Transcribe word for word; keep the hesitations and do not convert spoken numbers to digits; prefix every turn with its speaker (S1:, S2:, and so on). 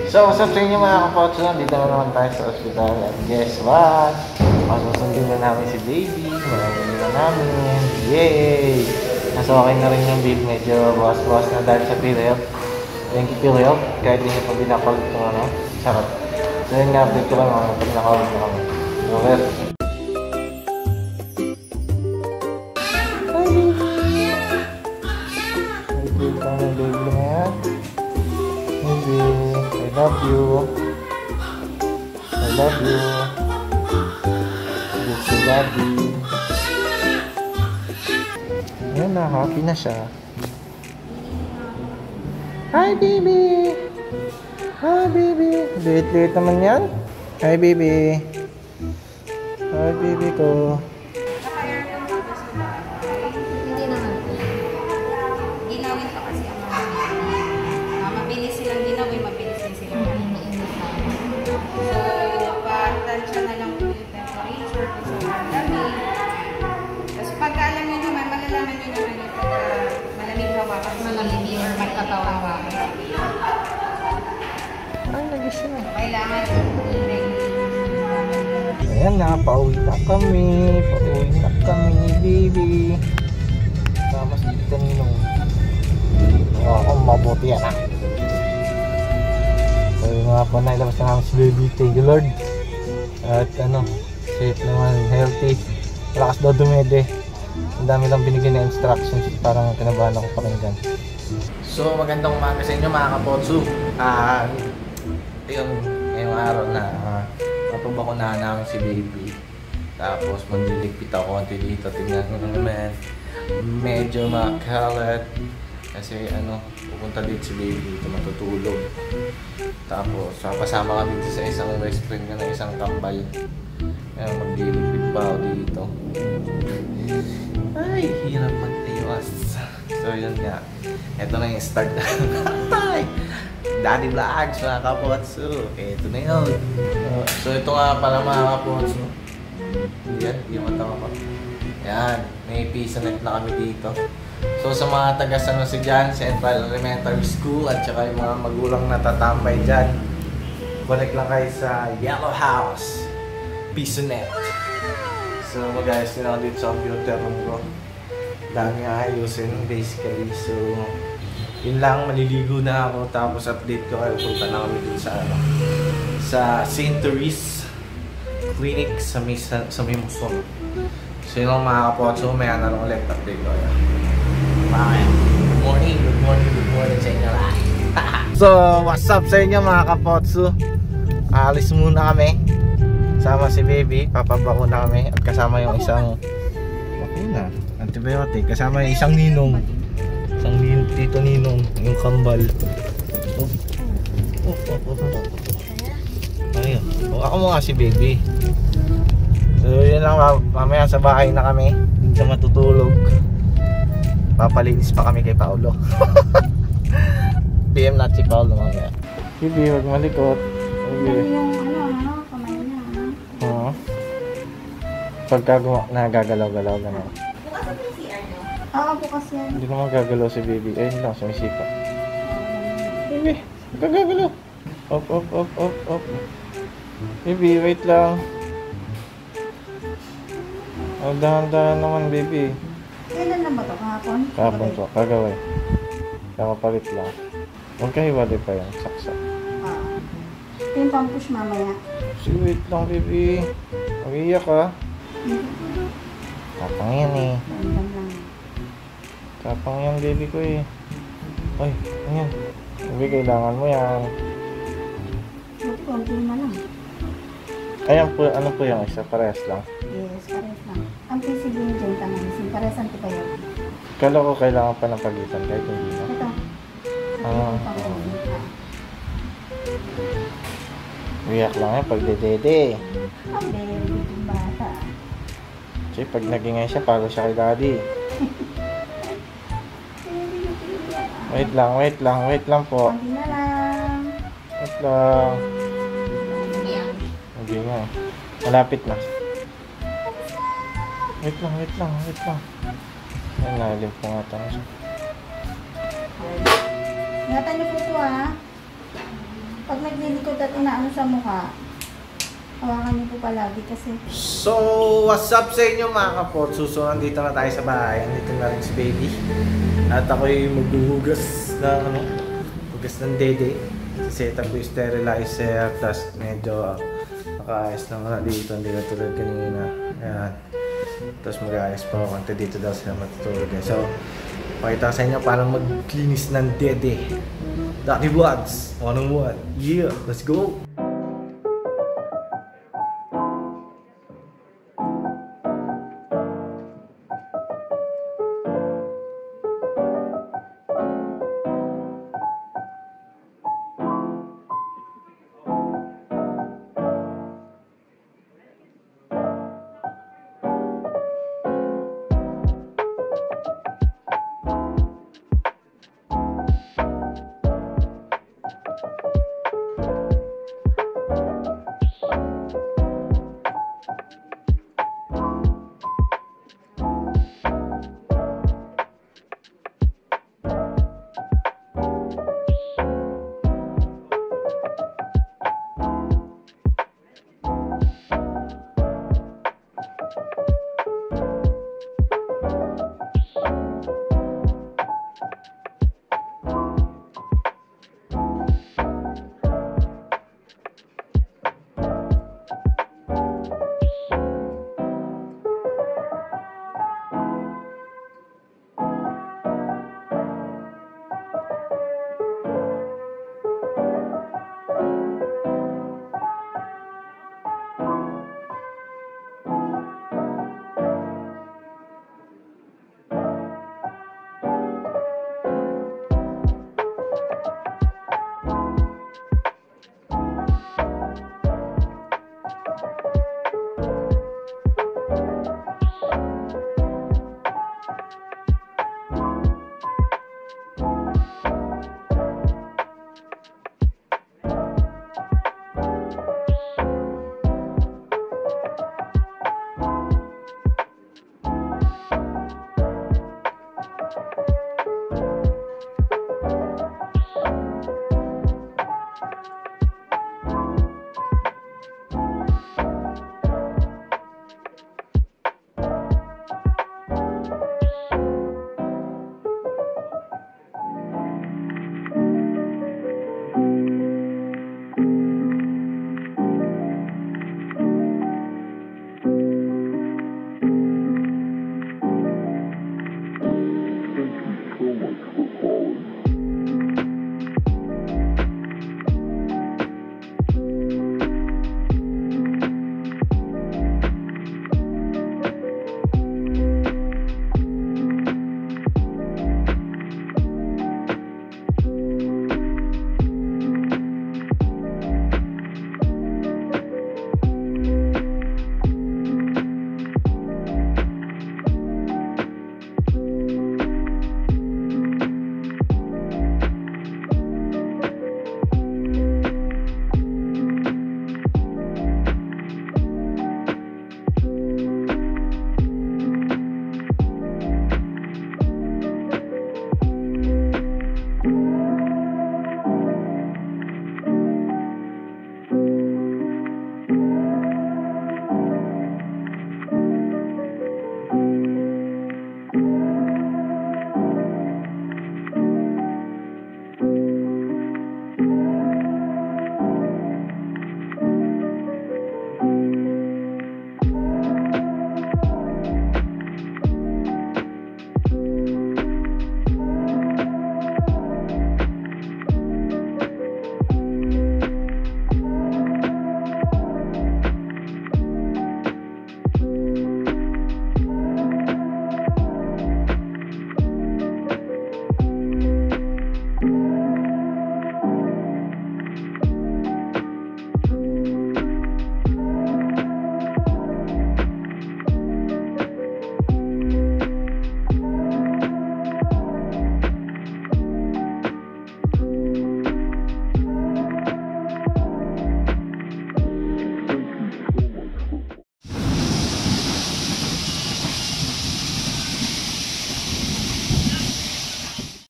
S1: So, what's up sa inyo mga kapotso? Dito na naman tayo sa ospital. And guess what? Masusundin na namin si baby. Maraming na namin. Yay! Nasa okay na rin yung bill. Medyo bawas-bawas na dahil sa period. Thank you, period. Kahit hindi pa binakulit yung ano. Sarap. So, yun nga, update ko lang mga pag nakakulit na kami. Okay. Hi, baby! Hi, baby. Kami baby na yan. Baby, I love you. I love you. Good to daddy. Ayan na, happy na siya. Hi, baby! Hi, baby! Liit-liit naman yan. Hi, baby! Hi, baby ko.
S2: Hindi naman. Ginawin pa kasi ang mga uh, mabilis silang ginawin, mabilis din silang mainit na. So, patansya na lang po yung temperature kung sobrang lamig. Tapos pagka alam nyo naman, malalaman nyo naman yung pagka malamig hawakan, malamig or magkatawa hawakan.
S1: Ay, nagising na.
S2: Kailangan
S1: ayan na, pauwi na kami. Pauwi na kami, baby. Tapos dito ninong. Oo, oh, mabuti yan ah. So yung mga po, nailabas na namin si baby. Thank you, Lord. At ano, safe naman, healthy. Malakas daw dumede. Ang dami lang binigyan na instructions. Parang kinabahan ako pa rin dyan. So magandang umaga sa inyo mga kapotso. Ah, uh, yung ngayong araw na uh, mapabakunahan namin si baby. Tapos manliligpit ako konti dito. Tingnan ko naman. Medyo makalat. Kasi ano, pupunta dito si baby dito matutulog. Tapos kasama kami dito sa isang best friend ko na isang kambal. Kaya magliligpit pa ako dito. Ay, hirap mag-ayos. So yun nga. Ito na yung start. Ay! Daddy Vlogs mga kapotso. Ito na yun. Uh, so ito nga pala mga kapotso. Yan, yung mata ko. Yan, may pisanet na kami dito. So sa mga taga San Jose dyan, Central Elementary School at saka yung mga magulang natatambay dyan, balik lang kayo sa Yellow House Pisanet. So mag-ayos din ako dito sa computer room ko. Dami ayusin basically. So yun lang, maliligo na ako tapos update ko kayo. Punta na kami dun sa ano, sa Saint Therese Clinic sa may, sa, sa may Muson. So yun lang mga kapotso, may ano lang ulit update ko kayo. Bye! Good morning, good morning, good morning sa inyo lahat. So what's up sa inyo mga kapotso? Alis muna kami. Sama si baby, papabakuna kami. At kasama yung isang bakuna, antibiotic. Kasama yung isang ninong. Isang nin, tito ninong, yung kambal. Oh. Oh, oh, oh, oh. Ayun. Oh, ako mo nga si baby. So yun lang, mamaya sa bahay na kami. Hindi na matutulog. Papalinis pa kami kay Paolo. P M na si Paolo mamaya. Baby, huwag malikot. Okay. Oo. Pagka nagagalaw-galaw gano'n.
S2: Oo, bukas yan.
S1: Hindi naman gagalaw si baby. Ayun lang, sumisipa. Baby, gagalaw. Op, op, op, op, op. Baby, wait lang. Oh, dahan-dahan naman, baby.
S2: Kailan lang ba ito? Kahapon?
S1: Kahapon po, kagawin. Kakapalit lang. Huwag kahiwalay pa yan, saksak.
S2: Ah. Ito yung pampush mamaya.
S1: Si wait lang, baby. Mag-iiyak ka. Tapang yan eh.
S2: Bandang lang.
S1: Tapang yan, baby ko eh. Ay, ayan. Baby, kailangan mo yan.
S2: Buti konti na lang.
S1: Ayan po, ano po yung isa? Parehas lang.
S2: Yes, pares lang. Ang P C B yung dyan tangasin. Pares ang tipayo.
S1: Kala ko kailangan pa ng pagitan kahit hindi na.
S2: Ito.
S1: Ah. Uyak lang yan pag dedede.
S2: Ang very good yung bata.
S1: Kasi pag nagingay siya, palo siya kay daddy. Wait lang, wait lang, wait lang po.
S2: Konti na lang.
S1: Wait lang. Hindi nga eh. Malapit na. Wait lang, wait lang, wait lang. Ay, nalim po nga tayo siya.
S2: Ingatan niyo po ito ha. Pag naglilikod at inaano sa mukha, hawakan niyo po palagi kasi.
S1: So, what's up sa inyo mga kapot? So, nandito na tayo sa bahay. Nandito na rin si baby. At ako'y maghuhugas na ano, hugas ng dede. Set up ko yung sterilizer. Tapos medyo nakaayos na nga dito. Hindi na tulad kanina. Ayan. Tapos mag-aayos pa ako konti dito daw sila matutulog. So, pakita sa inyo paano maglinis ng dede. Ducky Vlogs, one on one. Yeah, let's go!